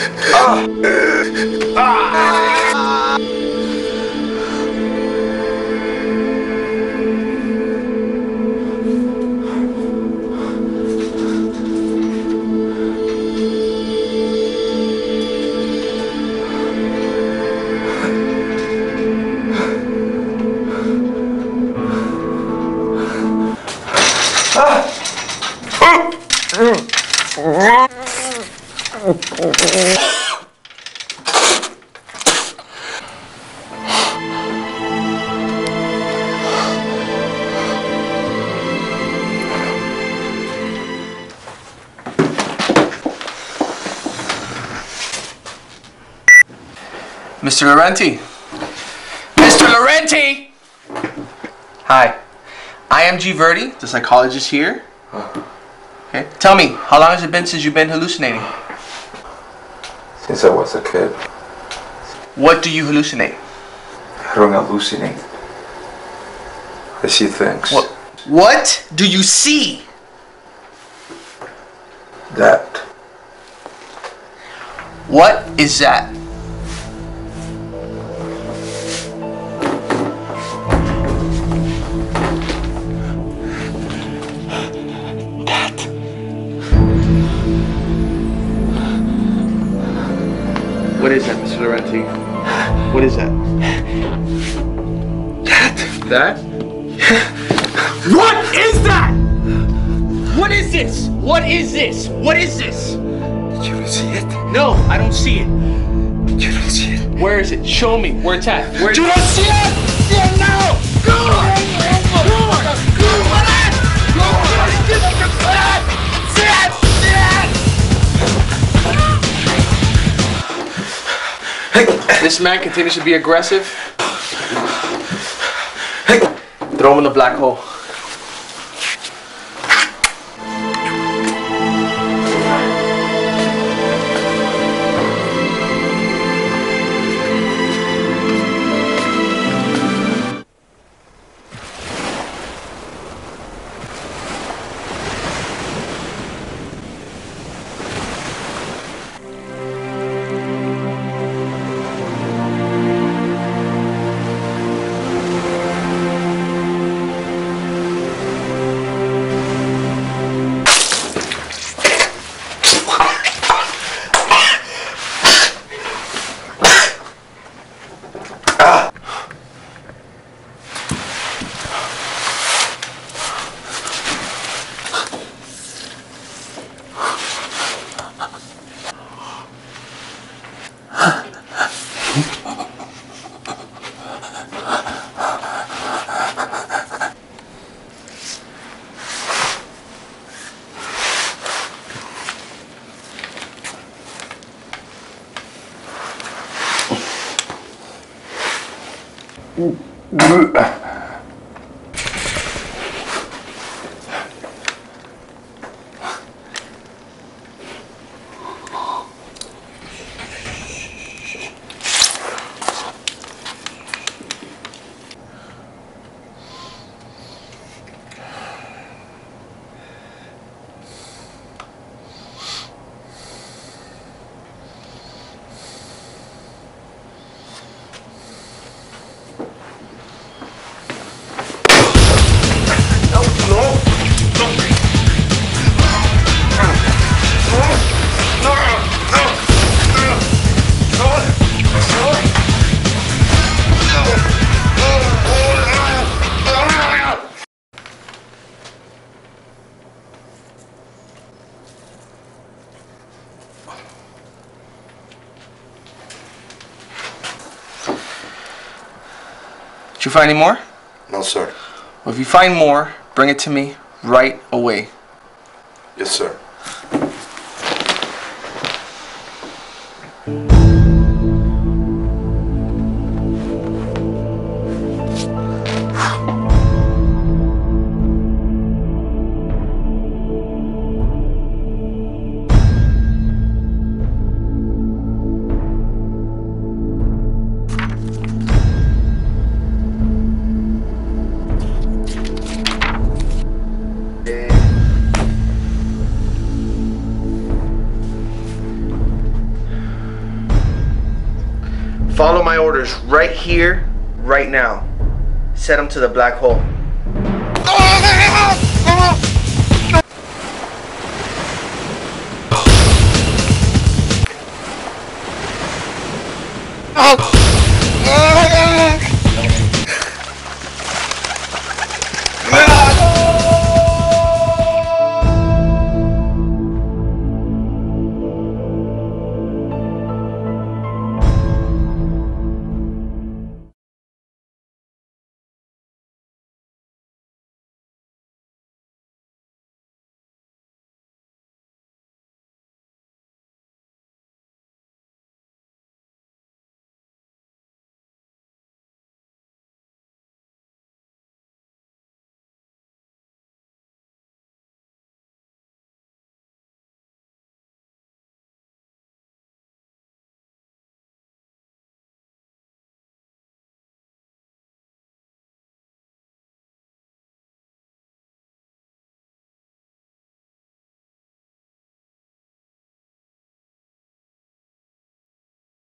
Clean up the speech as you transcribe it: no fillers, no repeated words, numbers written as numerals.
Mr. Laurenti. Mr. Laurenti! Hi. I am G. Verdi, the psychologist here. Okay. Tell me, how long has it been since you've been hallucinating? Since I was a kid. What do you hallucinate? I don't hallucinate. I see things. What do you see? That. What is that? What is that, Mr. Laurenti? What is that? That? What is that? What is this? What is this? What is this? You don't see it? No, I don't see it. You don't see it? Where is it? Show me where it's at. Where You don't see it? See it now! Go! This man continues to be aggressive. Throw him in the black hole. Did you find any more? No, sir. Well, if you find more, bring it to me right away. Yes, sir. Follow my orders right here, right now. Set them to the black hole. Oh!